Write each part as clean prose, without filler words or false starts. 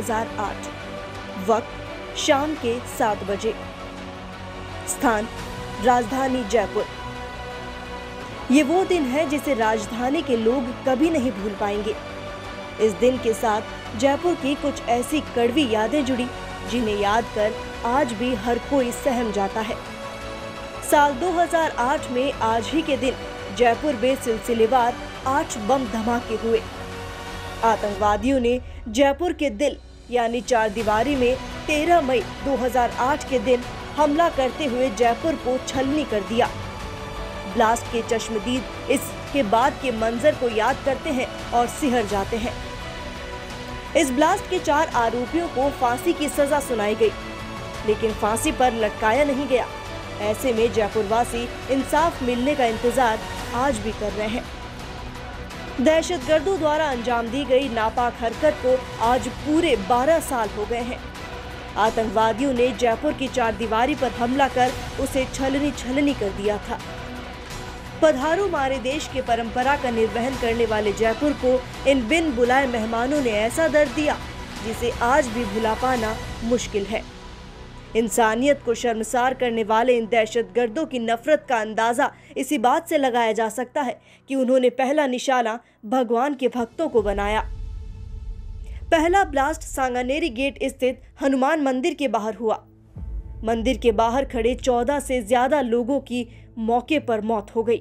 2008। वक्त शाम के 7 बजे। स्थान राजधानी जयपुर। ये वो दिन है जिसे राजधानी के लोग कभी नहीं भूल पाएंगे। इस दिन के साथ जयपुर की कुछ ऐसी कड़वी यादें जुड़ी जिन्हें याद कर आज भी हर कोई सहम जाता है। साल 2008 में आज ही के दिन जयपुर में सिलसिलेवार 8 बम धमाके हुए। आतंकवादियों ने जयपुर के दिल यानी चारदीवारी में 13 मई 2008 के दिन हमला करते हुए जयपुर को छलनी कर दिया। ब्लास्ट के चश्मदीद इसके बाद के मंजर को याद करते हैं और सिहर जाते हैं। इस ब्लास्ट के 4 आरोपियों को फांसी की सजा सुनाई गई, लेकिन फांसी पर लटकाया नहीं गया। ऐसे में जयपुरवासी इंसाफ मिलने का इंतजार आज भी कर रहे हैं। दहशतगर्दों द्वारा अंजाम दी गई नापाक हरकत को आज पूरे 12 साल हो गए हैं। आतंकवादियों ने जयपुर की चारदीवारी पर हमला कर उसे छलनी कर दिया था। पधारो मारे देश के परंपरा का निर्वहन करने वाले जयपुर को इन बिन बुलाए मेहमानों ने ऐसा दर्द दिया जिसे आज भी भुला पाना मुश्किल है। इंसानियत को शर्मसार करने वाले इन दहशतगर्दों की नफरत का अंदाजा इसी बात से लगाया जा सकता है कि उन्होंने पहला निशाना भगवान के भक्तों को बनाया। पहला ब्लास्ट सांगानेरी गेट स्थित हनुमान मंदिर के बाहर हुआ। मंदिर के बाहर खड़े 14 से ज्यादा लोगों की मौके पर मौत हो गई।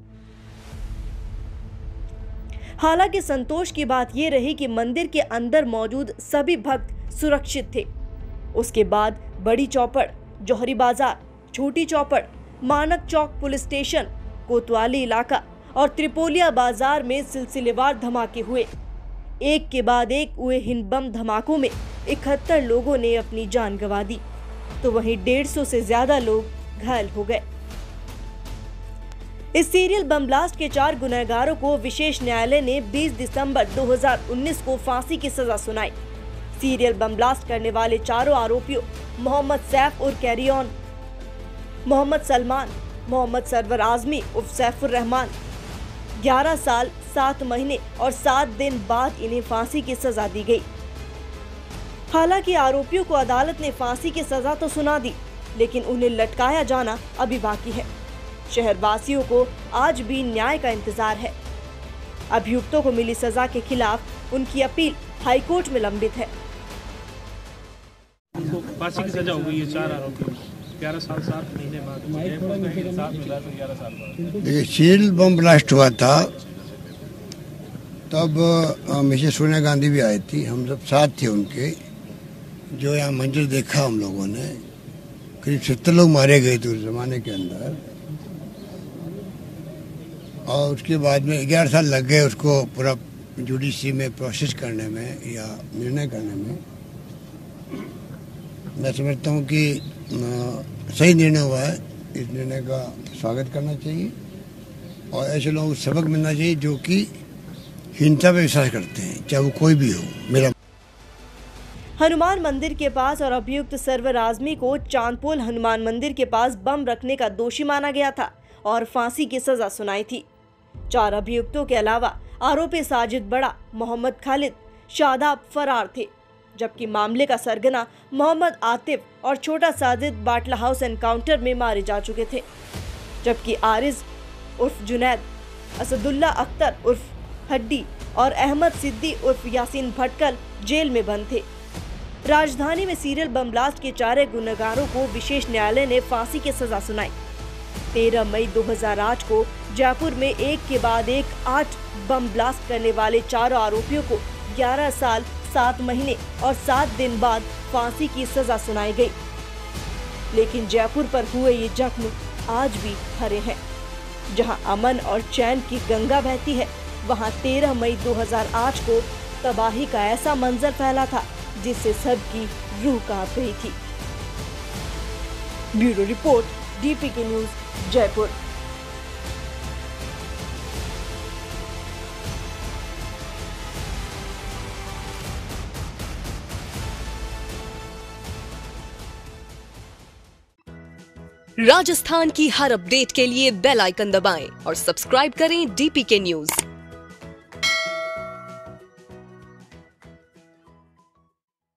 हालांकि संतोष की बात यह रही कि मंदिर के अंदर मौजूद सभी भक्त सुरक्षित थे। उसके बाद बड़ी चौपड़, जौहरी बाजार, छोटी चौपड़, मानक चौक पुलिस स्टेशन, कोतवाली इलाका और त्रिपोलिया बाजार में सिलसिलेवार धमाके हुए। एक के बाद एक हुए इन बम धमाकों में 71 लोगों ने अपनी जान गंवा दी, तो वहीं 150 से ज्यादा लोग घायल हो गए। इस सीरियल बम ब्लास्ट के 4 गुनहगारों को विशेष न्यायालय ने 20 दिसंबर 2019 को फांसी की सजा सुनाई। सीरियल बम ब्लास्ट करने वाले चारों आरोपियों मोहम्मद सैफ उर्फ कैरी ऑन, मोहम्मद सलमान, मोहम्मद सरवर आजमी उर्फ सैफुर रहमान 11 साल 7 महीने और 7 दिन बाद इन्हें फांसी की सजा दी गई। हालांकि आरोपियों को अदालत ने फांसी की सजा तो सुना दी, लेकिन उन्हें लटकाया जाना अभी बाकी है। शहरवासियों को आज भी न्याय का इंतजार है। अभियुक्तों को मिली सजा के खिलाफ उनकी अपील हाईकोर्ट में लंबित है। फांसी की सजा हो गई है 4 आरोपियों को 11 साल 7 महीने बाद। देखिए, सीरियल बम ब्लास्ट हुआ था तब मिसेस सोनिया गांधी भी आई थी। हम सब साथ थे उनके। जो यहाँ मंजर देखा हम लोगों ने, करीब 70 लोग मारे गए थे उस जमाने के अंदर। और उसके बाद में 11 साल लग गए उसको पूरा जुडिशरी में प्रोसेस करने में या निर्णय करने में। मैं समझता हूँ कि सही निर्णय हुआ है। इस निर्णय का स्वागत करना चाहिए और ऐसे लोगों को सबक मिलना चाहिए जो कि हिंसा पे विश्वास करते हैं, चाहे वो कोई भी हो। मेरा हनुमान मंदिर के पास और अभियुक्त सरवर आजमी को चांदपोल हनुमान मंदिर के पास बम रखने का दोषी माना गया था और फांसी की सजा सुनाई थी। 4 अभियुक्तों के अलावा आरोपी साजिद बड़ा, मोहम्मद खालिद, शादाब फरार थे, जबकि मामले का सरगना मोहम्मद आतिफ और छोटा साजिद बाटला हाउस एनकाउंटर में मारे जा चुके थे, जबकि आरिज उर्फ जुनैद, असदुल्ला अख्तर उर्फ हड्डी और अहमद सिद्दी उर्फ यासीन भटकल जेल में बंद थे। राजधानी में सीरियल बम ब्लास्ट के 4 गुनहगारों को विशेष न्यायालय ने फांसी की सजा सुनाई। 13 मई 2008 को जयपुर में एक के बाद एक 8 बम ब्लास्ट करने वाले 4 आरोपियों को 11 साल 7 महीने और 7 दिन बाद फांसी की सजा सुनाई गई। लेकिन जयपुर पर हुए ये जख्म आज भी हरे हैं। जहां अमन और चैन की गंगा बहती है, वहां 13 मई 2008 को तबाही का ऐसा मंजर फैला था जिससे सबकी रूह कांप गई थी। Bureau report, DPK news, Jaipur. Rajasthan की हर अपडेट के लिए बेल आइकन दबाएं और सब्सक्राइब करें डीपीके न्यूज।